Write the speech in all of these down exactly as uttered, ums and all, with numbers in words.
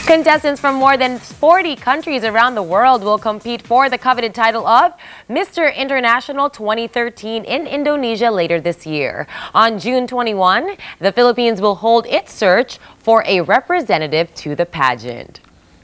Contestants from more than forty countries around the world will compete for the coveted title of Mister International twenty thirteen in Indonesia later this year. On June twenty-first, the Philippines will hold its search for a representative to the pageant.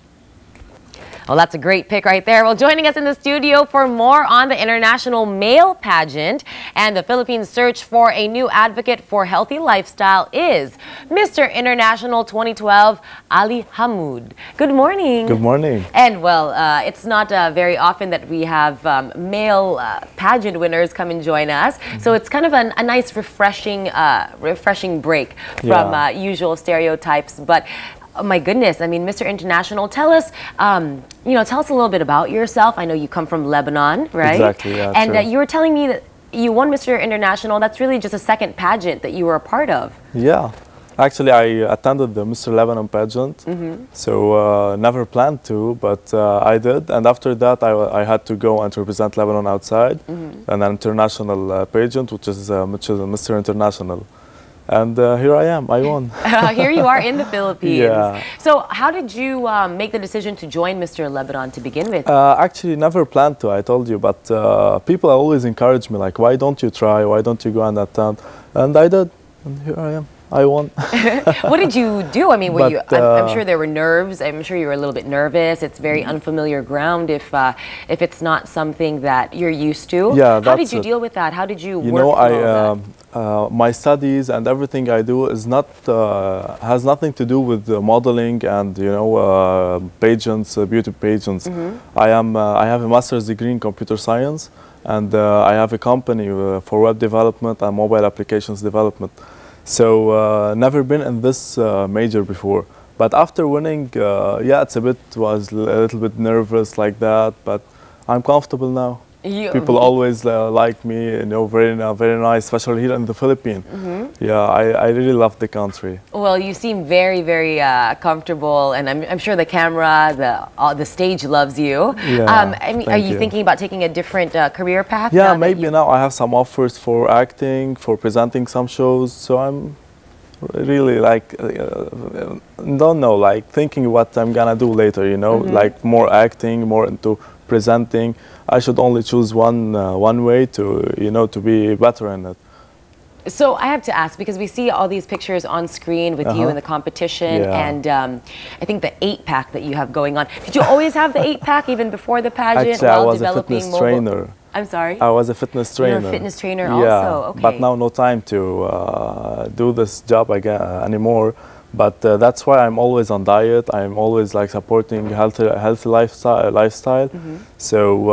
Well, that's a great pick right there. Well, joining us in the studio for more on the international male pageant and the Philippines' search for a new advocate for healthy lifestyle is Mister International twenty twelve, Ali Hammoud. Good morning. Good morning. And well, uh, it's not uh, very often that we have um, male uh, pageant winners come and join us. Mm-hmm. So it's kind of an, a nice, refreshing, uh, refreshing break from yeah. uh, usual stereotypes. But oh my goodness, I mean, Mister International, tell us, um, you know, tell us a little bit about yourself. I know you come from Lebanon, right? Exactly, yeah, And true. uh, you were telling me that you won Mister International. That's really just a second pageant that you were a part of. Yeah, actually I attended the Mister Lebanon pageant, mm-hmm. so uh, never planned to, but uh, I did. And after that, I, I had to go and represent Lebanon outside, mm-hmm. an international uh, pageant, which is, uh, which is Mister International. And uh, here I am, I won. uh, here you are in the Philippines. Yeah. So how did you um, make the decision to join Mister Lebanon to begin with? Uh, actually, never planned to, I told you, but uh, people always encourage me, like, why don't you try, why don't you go and attend? And I did, and here I am, I won. What did you do? I mean, were but, you, I'm, I'm uh, sure there were nerves, I'm sure you were a little bit nervous. It's very unfamiliar ground if, uh, if it's not something that you're used to. Yeah, How did you it. deal with that? How did you, you work know, I, through all um, Uh, my studies and everything I do is not uh, has nothing to do with uh, modeling and you know uh, pageants, uh, beauty pageants. Mm-hmm. I am uh, I have a master's degree in computer science, and uh, I have a company uh, for web development and mobile applications development. So uh, never been in this uh, major before. But after winning, uh, yeah, it's a bit was a little bit nervous like that, but I'm comfortable now. You, People always uh, like me, you know, very, uh, very nice, especially here in the Philippines. Mm-hmm. Yeah, I, I really love the country. Well, you seem very, very uh, comfortable, and I'm, I'm sure the camera, the uh, the stage loves you. Yeah, um, I mean, are you, you thinking about taking a different uh, career path? Yeah, now maybe now I have some offers for acting, for presenting some shows, so I'm really like, uh, don't know, like thinking what I'm gonna do later, you know, mm-hmm. like more acting, more into presenting. I should only choose one uh, one way to you know to be better in it. So I have to ask, because we see all these pictures on screen with uh-huh. you in the competition, yeah. and um, I think the eight pack that you have going on. Did you always have the eight pack even before the pageant? Actually, while I was developing a fitness mobile? trainer. I'm sorry? I was a fitness trainer. You're a fitness trainer yeah, also, okay. But now no time to uh, do this job again uh, anymore. But uh, that's why I'm always on diet. I'm always like supporting healthy, healthy lifestyle. lifestyle. Mm-hmm. So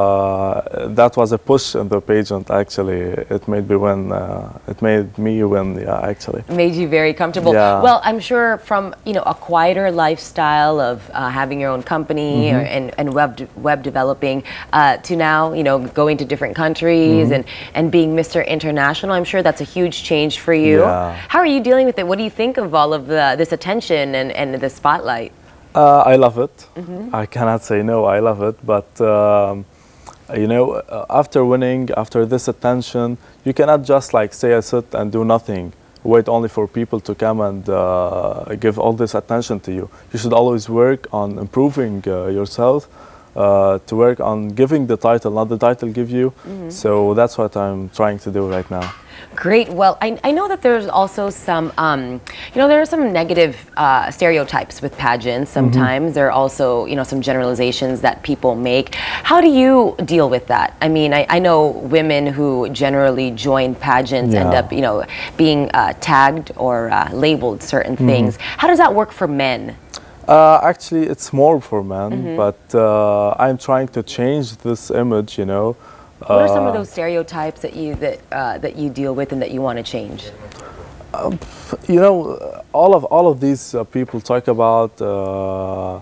uh, that was a push in the pageant. Actually, it made me win. Uh, it made me win. Yeah, actually. Made you very comfortable. Yeah. Well, I'm sure from you know a quieter lifestyle of uh, having your own company mm-hmm. or, and and web de web developing uh, to now you know going to different countries mm-hmm. and and being Mister International. I'm sure that's a huge change for you. Yeah. How are you dealing with it? What do you think of all of the Uh, this attention and, and the spotlight? Uh, I love it. Mm-hmm. I cannot say no, I love it. But, um, you know, uh, after winning, after this attention, you cannot just like say I sit and do nothing, wait only for people to come and uh, give all this attention to you. You should always work on improving uh, yourself, uh, to work on giving the title, not the title give you. Mm-hmm. So that's what I'm trying to do right now. Great. Well, I, I know that there's also some, um, you know, there are some negative uh, stereotypes with pageants. Sometimes mm-hmm. there are also, you know, some generalizations that people make. How do you deal with that? I mean, I, I know women who generally join pageants yeah. end up, you know, being uh, tagged or uh, labeled certain mm-hmm. things. How does that work for men? Uh, actually, it's more for men, mm-hmm. but uh, I'm trying to change this image, you know. What are some of those stereotypes that you that uh, that you deal with and that you want to change? Uh, you know, all of all of these uh, people talk about uh, uh,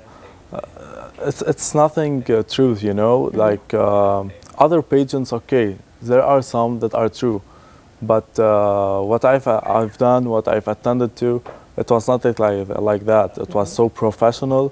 it's it's nothing uh, truth. You know, mm-hmm. like uh, other pageants. Okay, there are some that are true, but uh, what I've I've done, what I've attended to, it was not like like that. It mm-hmm. was so professional.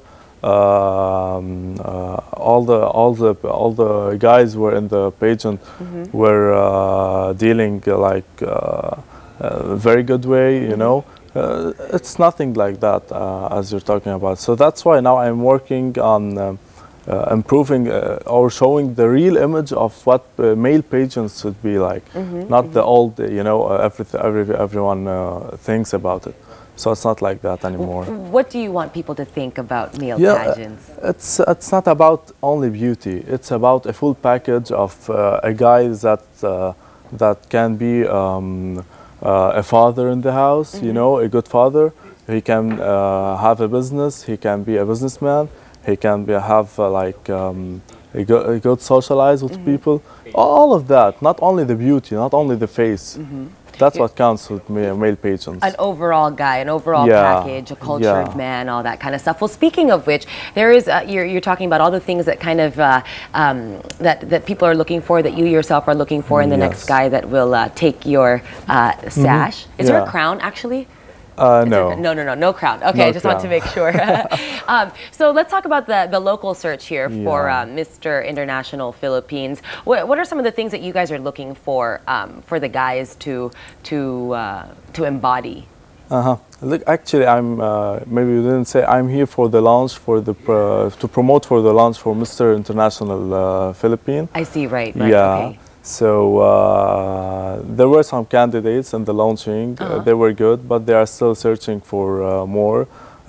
Um, uh, all the all the all the guys were in the pageant mm-hmm. were uh, dealing uh, like uh, a very good way, you mm-hmm. know. Uh, it's nothing like that uh, as you're talking about. So that's why now I'm working on um, uh, improving uh, or showing the real image of what uh, male pageants should be like, mm-hmm, not mm-hmm. the old, you know, uh, every, every, everyone uh, thinks about it. So it's not like that anymore. What do you want people to think about male yeah, pageants? It's, it's not about only beauty. It's about a full package of uh, a guy that, uh, that can be um, Uh, a father in the house, mm-hmm. you know, a good father. He can uh, have a business. He can be a businessman. He can be, have uh, like um, a, go a good socialize with mm-hmm. people. All of that, not only the beauty, not only the face. Mm-hmm. That's what counts with me, male pageants. An overall guy, an overall yeah. package, a cultured yeah. man, all that kind of stuff. Well, speaking of which, there is uh, you're, you're talking about all the things that kind of uh, um, that that people are looking for, that you yourself are looking for in the yes. next guy that will uh, take your uh, sash. Mm-hmm. Is yeah. there a crown actually? Uh, no. There, no, no, no, no crown. Okay, no I just crown. want to make sure. um, so let's talk about the, the local search here for yeah. uh, Mister International Philippines. What, what are some of the things that you guys are looking for um, for the guys to to uh, to embody? Uh huh. Look, actually, I'm uh, maybe you didn't say I'm here for the launch for the uh, to promote for the launch for Mister International uh, Philippines. I see. Right. Right. Yeah. Okay. So uh, there were some candidates in the launching. Uh-huh. uh, they were good, but they are still searching for uh, more.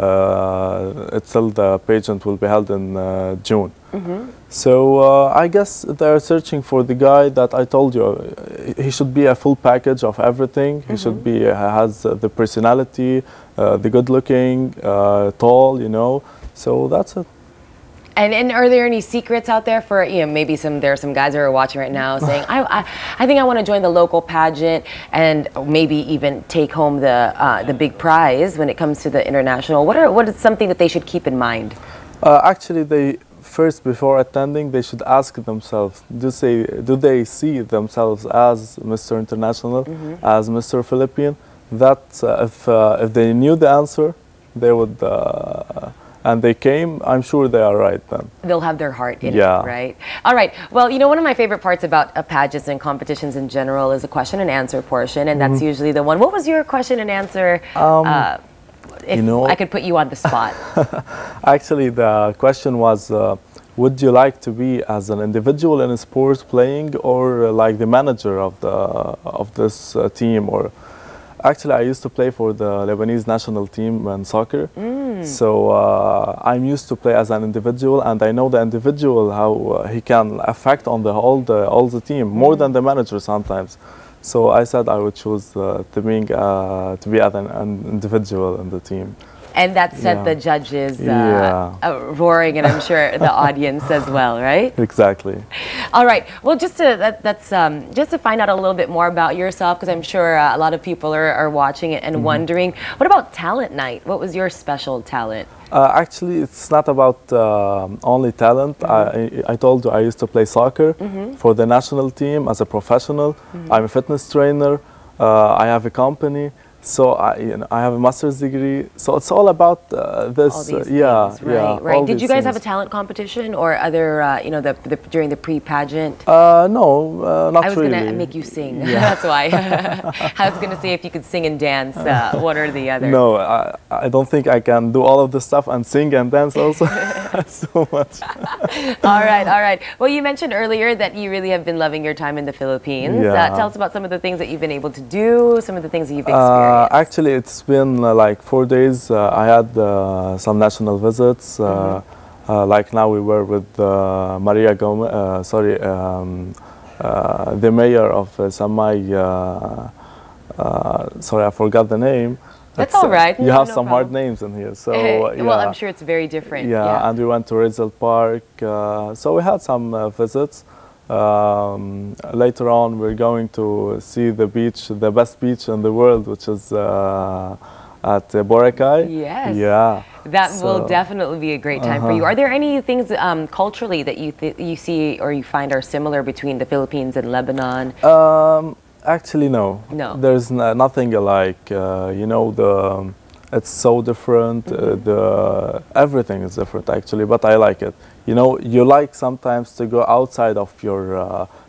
Uh, it's still the pageant will be held in uh, June. Mm-hmm. So uh, I guess they are searching for the guy that I told you. He should be a full package of everything. Mm-hmm. He should be uh, has uh, the personality, uh, the good looking, uh, tall. You know. So that's it. And, and are there any secrets out there for, you know, maybe some, there are some guys that are watching right now saying, I, I, I think I want to join the local pageant and maybe even take home the, uh, the big prize when it comes to the international. What are, what is something that they should keep in mind? Uh, actually, they first, before attending, they should ask themselves, do they, do they see themselves as Mister International, mm-hmm. as Mister Philippine? That uh, if, uh, if they knew the answer, they would... Uh, and they came, I'm sure they are right then. They'll have their heart in yeah. it, right? All right. Well, you know, one of my favorite parts about uh, pageants and competitions in general is the question and answer portion, and mm-hmm. that's usually the one. What was your question and answer? Um, uh, if you know, I could put you on the spot. Actually, the question was, uh, would you like to be as an individual in a sport playing, or uh, like the manager of the of this uh, team? Or actually, I used to play for the Lebanese national team in soccer. Mm. So uh, I'm used to play as an individual, and I know the individual how uh, he can affect on the all the all the team more mm. than the manager sometimes. So I said I would choose uh, to being uh, to be as an, an individual in the team. And that set yeah. the judges uh, yeah. uh, roaring, and I'm sure the audience as well, right? Exactly. All right. Well, just to that, that's um, just to find out a little bit more about yourself, because I'm sure uh, a lot of people are, are watching it and mm-hmm. wondering, what about talent night? What was your special talent? Uh, actually, it's not about uh, only talent. Mm-hmm. I, I told you I used to play soccer mm-hmm. for the national team as a professional. Mm-hmm. I'm a fitness trainer. Uh, I have a company. So I, you know, I have a master's degree. So it's all about uh, this. All these uh, yeah, things, right, yeah. Right. Did you guys things. have a talent competition or other, uh, you know, the, the during the pre-pageant? Uh, no, uh, not I was really. gonna make you sing. Yeah. That's why. I was gonna see if you could sing and dance, uh, one or the other. No, I, I don't think I can do all of this stuff and sing and dance also. So much. All right, all right. Well, you mentioned earlier that you really have been loving your time in the Philippines. Yeah. Uh, tell us about some of the things that you've been able to do, some of the things that you've experienced. Uh, actually, it's been uh, like four days. Uh, I had uh, some national visits. Uh, mm-hmm. uh, like now we were with uh, Maria Gomez, uh, sorry, um, uh, the mayor of uh, Samay, uh, uh, sorry, I forgot the name. That's all right. You no, have no some problem. hard names in here. So uh, yeah. Well, I'm sure it's very different. Yeah, yeah. and we went to Rizal Park. Uh, so we had some uh, visits. Um, later on, we're going to see the beach, the best beach in the world, which is uh, at uh, Boracay. Yes. Yeah. That so, will definitely be a great time uh-huh. for you. Are there any things um, culturally that you th you see or you find are similar between the Philippines and Lebanon? Um, actually, no. No. There's n nothing alike. Uh, you know, the it's so different. Mm-hmm. uh, the everything is different actually, but I like it. You know, you like sometimes to go outside of your uh,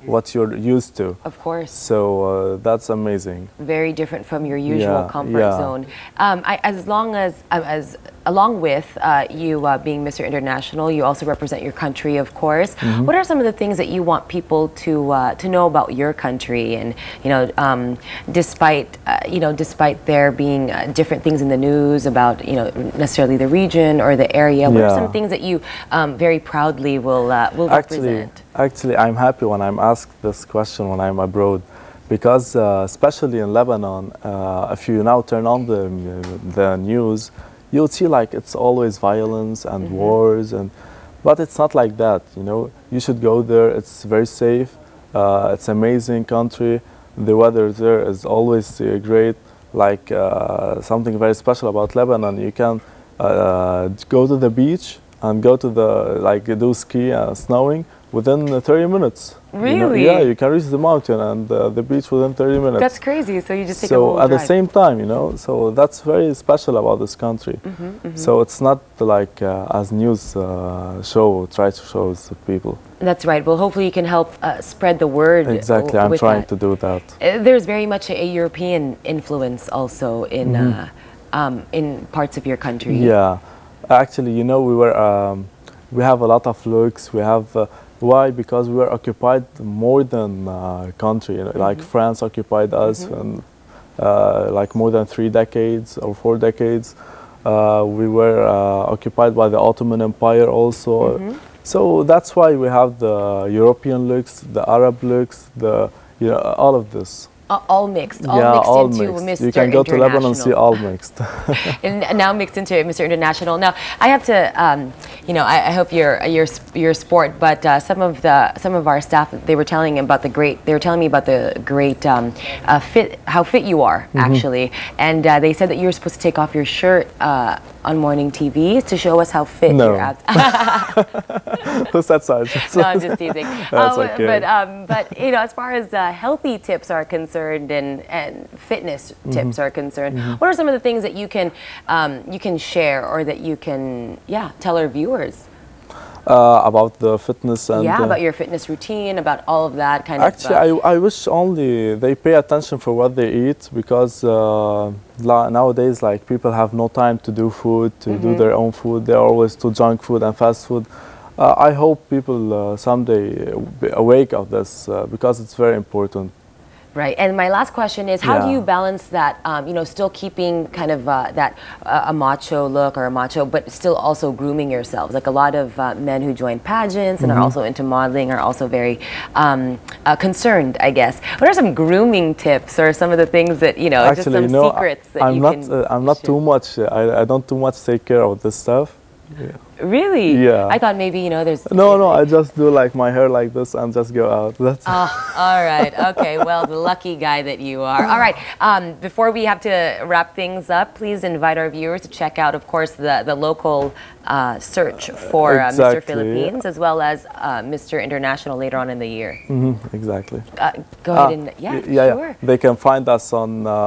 what you're used to. Of course. So uh, that's amazing. Very different from your usual Yeah, comfort yeah. zone. Um, I, as long as, uh, as along with uh, you uh, being Mister International, you also represent your country, of course. Mm-hmm. What are some of the things that you want people to uh, to know about your country? And you know, um, despite uh, you know, despite there being uh, different things in the news about you know necessarily the region or the area, what Yeah. are some things that you um, very proudly will uh, will Actually, represent? actually, I'm happy when I'm asked this question when I'm abroad, because uh, especially in Lebanon, uh, if you now turn on the the news, you'll see like it's always violence and Mm-hmm. wars, and but it's not like that. You know, you should go there. It's very safe. Uh, it's amazing country. The weather there is always uh, great. Like uh, something very special about Lebanon, you can uh, go to the beach and go to the like do ski uh, snowing within uh, thirty minutes. Really? You know? Yeah, you can reach the mountain and uh, the beach within thirty minutes. That's crazy. So you just take a So little at the drive. same time, you know, so that's very special about this country. Mm-hmm, mm-hmm. So it's not like uh, as news uh, show try to show to people. That's right. Well, hopefully you can help uh, spread the word. Exactly, uh, I'm with trying that. to do that. Uh, There's very much a, a European influence also in uh, um, in parts of your country. Yeah, actually, you know, we were um, we have a lot of looks. We have uh, why? Because we were occupied more than uh, country. You know, like France occupied us, and uh, like more than three decades or four decades. Uh, we were uh, occupied by the Ottoman Empire also. So that's why we have the European looks, the Arab looks, the you know all of this. Uh, all mixed, all yeah, mixed all into mixed. Mister You can go to Lebanon and see International. all mixed. And now mixed into Mister International. Now, I have to, um, you know, I, I hope you're you're you're sport, but uh, some of the some of our staff, they were telling about the great. They were telling me about the great um, uh, fit, how fit you are actually, and uh, they said that you were supposed to take off your shirt uh, on morning T V to show us how fit No. your abs. Who said such? No, I'm just teasing. That's Uh, okay. But um, but you know, as far as uh, healthy tips are concerned and and fitness tips are concerned, what are some of the things that you can um, you can share or that you can yeah tell our viewers? Uh, about the fitness and Yeah, uh, about your fitness routine, about all of that kind actually of. Uh, I, I wish only they pay attention for what they eat, because uh, la- nowadays like people have no time to do food, to do their own food. They're always to junk food and fast food. uh, I hope people uh, someday be awake of this, uh, because it's very important. Right, and my last question is, how do Yeah. you balance that, um, you know, still keeping kind of uh, that uh, a macho look or a macho, but still also grooming yourselves? Like a lot of uh, men who join pageants and are also into modeling are also very um, uh, concerned, I guess. What are some grooming tips or some of the things that, you know, just Actually, some you know, secrets that I'm you not, can uh, I'm not share? too much, uh, I, I don't too much take care of this stuff. Really? Yeah. I thought maybe, you know, there's... No, no, I just do like my hair like this and just go out. That's Oh, all right. Okay. Well, the lucky guy that you are. All right. Um, before we have to wrap things up, please invite our viewers to check out, of course, the, the local uh, search for uh, Mister Exactly. Philippines, as well as uh, Mister International later on in the year. Mhm, exactly. Uh, go ahead Ah, and, yeah, y- yeah, sure. yeah. They can find us on, uh,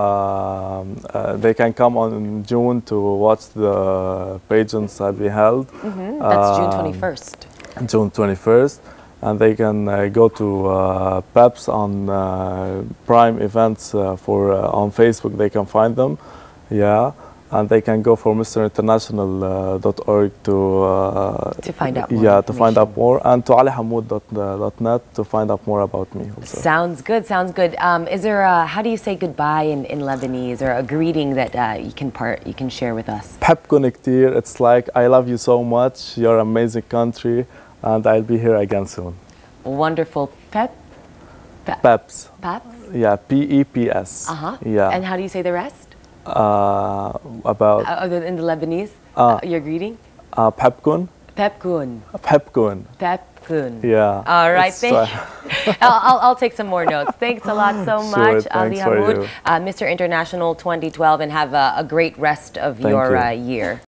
uh, they can come on June to watch the pageants that we held. Mhm. That's June Um, twenty-first. June twenty-first. And they can uh, go to uh, Peps on uh, Prime events uh, for uh, on Facebook. They can find them, yeah, and they can go for Mister International dot org to uh, To find out more yeah, to find out information. more, and to Ali Hammoud dot net to find out more about me. Also. Sounds good. Sounds good. Um, is there a, how do you say goodbye in, in Lebanese, or a greeting that uh, you can part you can share with us? بحبكن كتير. It's like I love you so much. You're an amazing country, and I'll be here again soon. Wonderful. Pep. Pep. Peps. Paps. Yeah, P E P S. Uh huh. Yeah. And how do you say the rest? Uh, about Uh, other than the Lebanese, Ah. uh, your greeting? uh, بحبكن. Pepkun. بحبكن. Pepkun. Yeah. All right. It's Thank try- I'll, I'll, I'll take some more notes. Thanks a lot so Sure, much, Ali thanks for Hammoud, you. uh, Mister International twenty twelve, and have a, a great rest of Thank your you. uh, year.